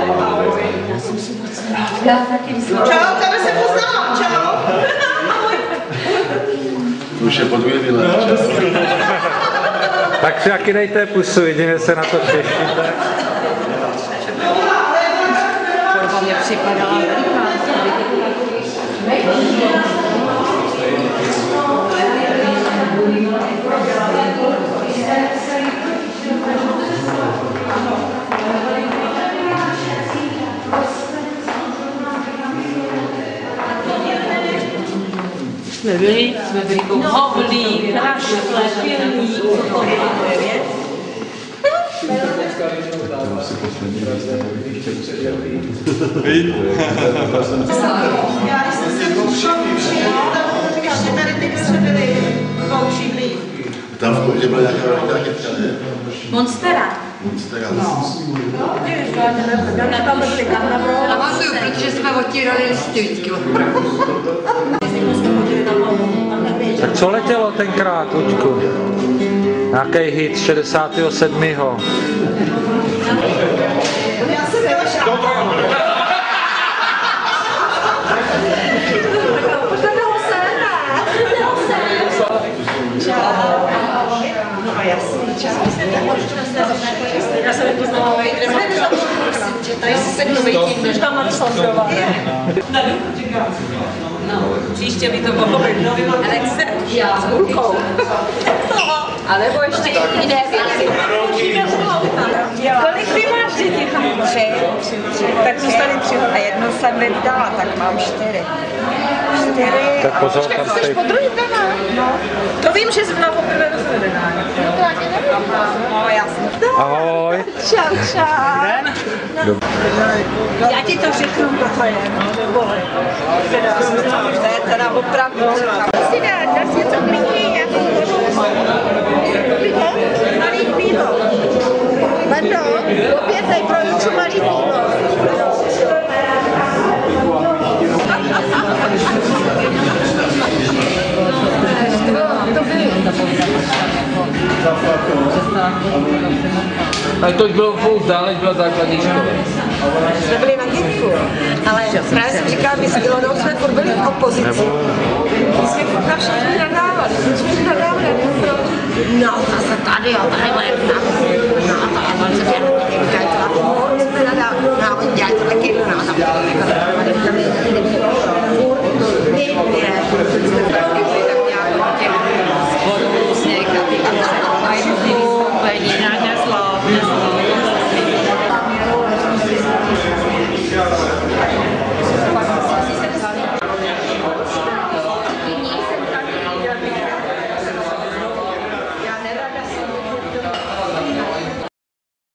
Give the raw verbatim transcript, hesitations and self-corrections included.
Čau, tebe se poznám, čau. To už je podvědělé. Tak si taky dejte pusu, jedině se na to těšíte. Korba mě připadala veliká. Jsme byli, jsme byli hoblí, prašle, pilní, já jsem se tušla přijela, ještě tady ty jsme byli dvoušidlí. Tam v Koutě byla nějaká velká dětka, ne? Monstera. Monstera. Navazuju, protože jsme otírali listy vždycky od prachu. Tak co letělo tenkrát, Luďku? Nějaký hit z šedesátého sedmého Já jsem byla šála. Pořádalo se, ne? Pořádalo se. Čau. No a jasný, čau. Já jsem nepoznala Vejdrema. Tady si se kdo vejtím, než tam napsal zrovna. No, příště by to mohlo být nový Alexe. Já s rukou. A nebo ještě jiné věci. Kolik ty máš děti? Tři. Tak zůstali tři. A jednu jsem vydala, tak mám čtyři. Čtyři. Tak pozor, tam jsi stojí. po druhý daná? No. To vím, že jsem byla poprvé rozvedená. No to ani nevím. No jasně. Ahoj. Čau, čau. No. Já ti to řeknu, kdo to je. To je teda opravdu. Si dát, dá si něco klidný, nějakou vodu. Malý pivo. Vando, opět pro Juču malý pivo. Ale to už bylo furt dál, než byla základní škola. Jsme byli na dětku, ale právě jsem říkala, my s Ilonou jsme furt byli v opozici. My jsme furt na všechny nadávali, všichni nadávali, no, zase tady, jo, tady bude tam, no, to je moc